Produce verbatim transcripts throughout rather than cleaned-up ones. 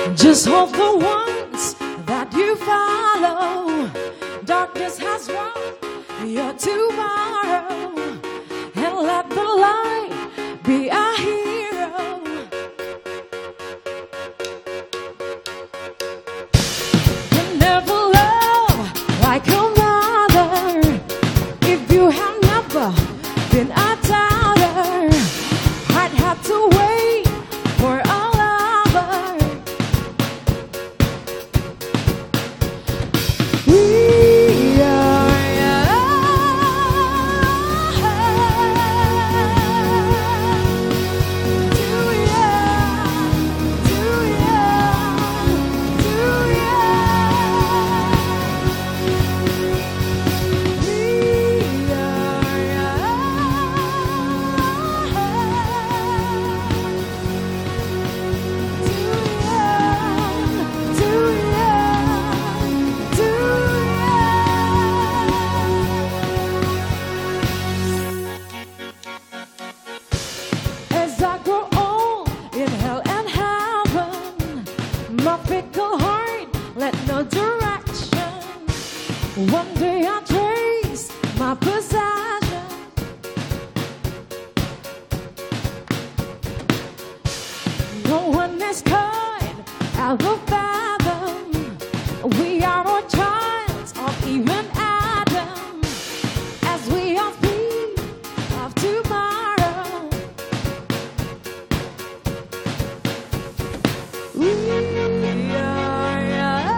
Just hope the ones that you follow, darkness has won your tomorrow, and let the light be our hero. You never love like a mother if you have never been a daughter. I'd have to wait for a lover. We are too young, too young, too young. We As I grow old in hell and heaven, my fickle heart let no direction. One day I'll trace my possession. No one is kind out of fathom. We are all childs of even Adam, as we all speak of tomorrow. We are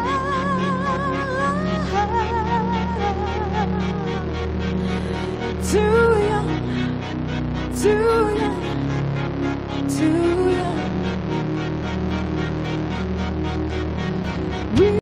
too young, too young, too young. We